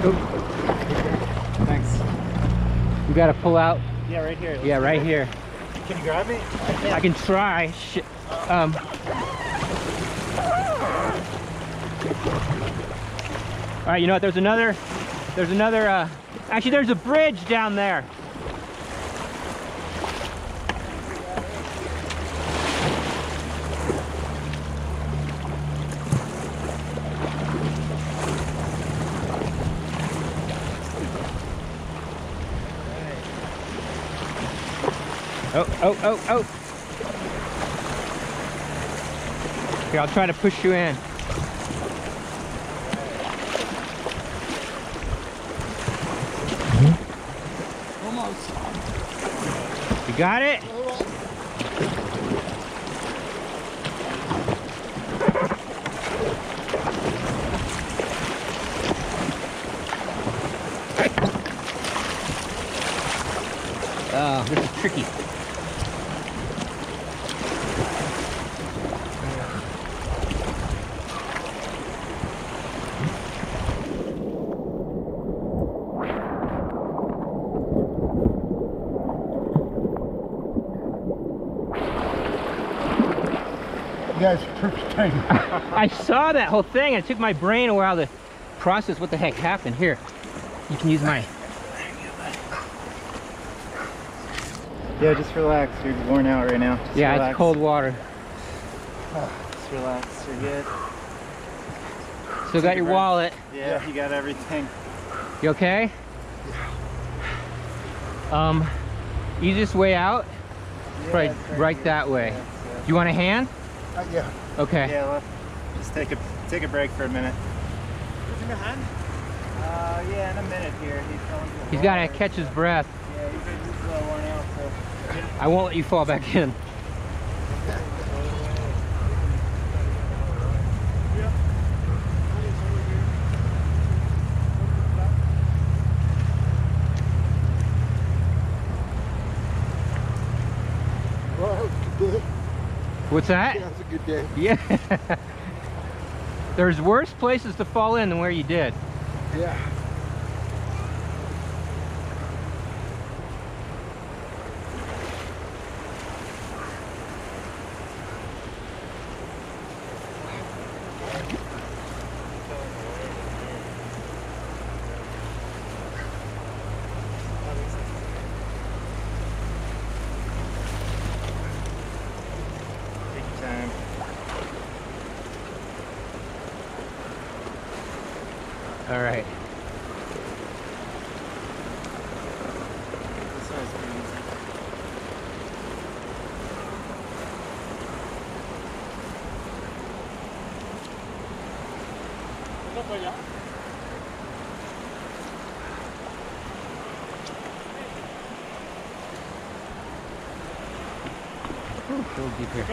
Thanks. You gotta pull out. Yeah, right here. Yeah, right here. Can you grab me? I can try. Shit. All right, you know what? There's another, actually there's a bridge down there. Oh. Here, I'll try to push you in. Almost. You got it? Oh, this is tricky. You guys are tripping. I saw that whole thing. It took my brain a while to process what the heck happened. Here, you can use my... Yeah, just relax. You're worn out right now. Just yeah, relax. it's cold water. Just relax. You're good. Still got your wallet. Yeah, you got everything. You okay? Easiest way out? Yeah, right that way. Yeah, Do you want a hand? Yeah. Okay. yeah, well, just take a break for a minute. Give me a hand. Yeah, in a minute here. He's got to catch his breath. Yeah, he's a little worn out, so. I won't let you fall back in. Well, that was a good day. What's that? Yeah, that was a good day. Yeah. There's worse places to fall in than where you did. Yeah. Take your time. All right. This one's pretty easy. Ooh, a little deep here.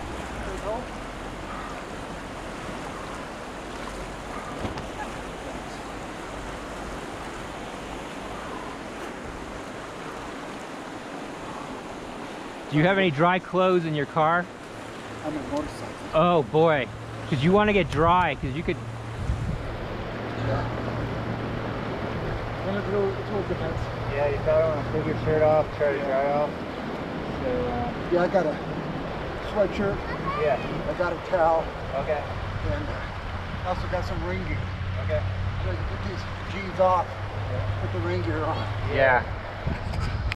Do you have any dry clothes in your car? I'm a motorcycle. Oh boy, because you want to get dry, because you could... Yeah. And it all depends. Yeah, you probably want to take your shirt off, try to dry off. So, Yeah, I got a sweatshirt. yeah. I got a towel. Okay. And I also got some rain gear. Okay. So I can put these jeans off, put the rain gear on. Yeah.